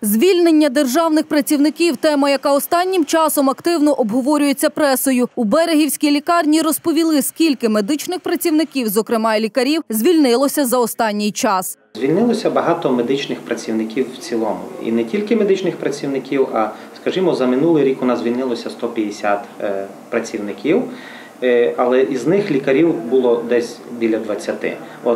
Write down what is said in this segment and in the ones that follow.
Звільнення державних працівників – тема, яка останнім часом активно обговорюється пресою. У Берегівській лікарні розповіли, скільки медичних працівників, зокрема і лікарів, звільнилося за останній час. Звільнилося багато медичних працівників в цілому. І не тільки медичних працівників, а, скажімо, за минулий рік у нас звільнилося 150 працівників. Але із них лікарів було десь біля 20.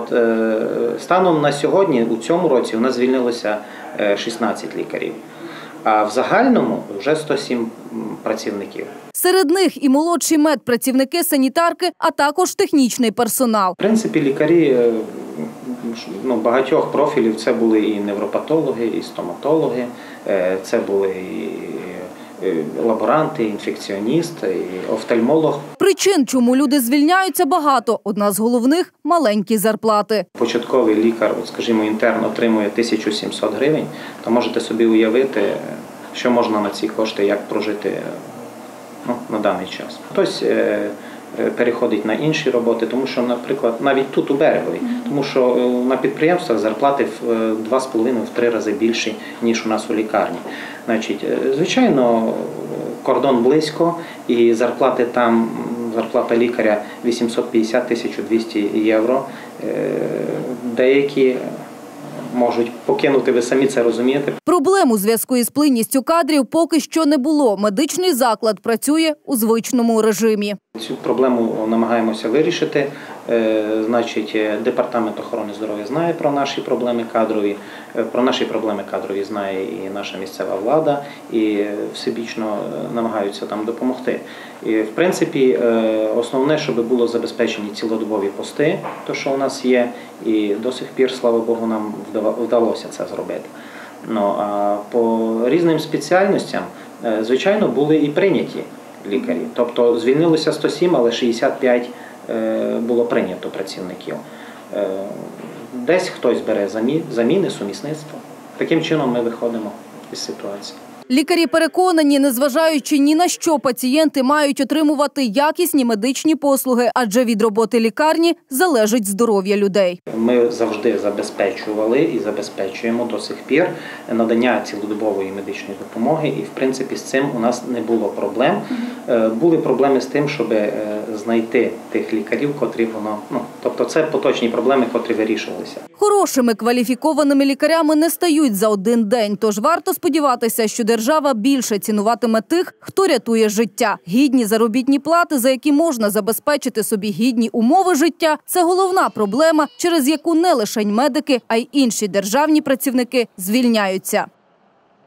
Станом на сьогодні, у цьому році, у нас звільнилося 16 лікарів. А в загальному вже 107 працівників. Серед них і молодші медпрацівники, санітарки, а також технічний персонал. В принципі, лікарі багатьох профілів. Це були і невропатологи, і стоматологи, це були і лаборанти, інфекціоніст, і офтальмолог. Причин, чому люди звільняються, багато. Одна з головних – маленькі зарплати. Початковий лікар, скажімо, інтерн отримує 1700 гривень, то можете собі уявити, що можна на ці кошти, як прожити на даний час. Хтось переходить на інші роботи, тому що, наприклад, навіть тут у Берегові, тому що на підприємствах зарплати в 2,5-3 рази більші, ніж у нас у лікарні. Звичайно, кордон близько, і зарплати там, зарплата лікаря 850-1200 євро. Деякі можуть покинути, ви самі це розумієте. Проблем у зв'язку із плинністю кадрів поки що не було. Медичний заклад працює у звичному режимі. Цю проблему намагаємося вирішити. Департамент охорони здоров'я знає про наші проблеми кадрові. Про наші проблеми кадрові знає і наша місцева влада, і всебічно намагаються там допомогти. І, в принципі, основне, щоб було забезпечені цілодобові пости, то, що у нас є, і до сих пір, слава Богу, нам вдалося це зробити. А по різним спеціальностям, звичайно, були і прийняті лікарі. Тобто звільнилося 107, але 65 було прийнято працівників. Десь хтось бере заміни, сумісництво. Таким чином ми виходимо із ситуації. Лікарі переконані, незважаючи ні на що, пацієнти мають отримувати якісні медичні послуги, адже від роботи лікарні залежить здоров'я людей. Ми завжди забезпечували і забезпечуємо до сих пір надання цілодобової медичної допомоги, і в принципі з цим у нас не було проблем. Були проблеми з тим, щоб знайти тих лікарів, котрі тобто це поточні проблеми, котрі вирішувалися. Хорошими кваліфікованими лікарями не стають за один день, тож варто сподіватися, що держава більше цінуватиме тих, хто рятує життя. Гідні заробітні плати, за які можна забезпечити собі гідні умови життя – це головна проблема, через яку не лише медики, а й інші державні працівники звільняються.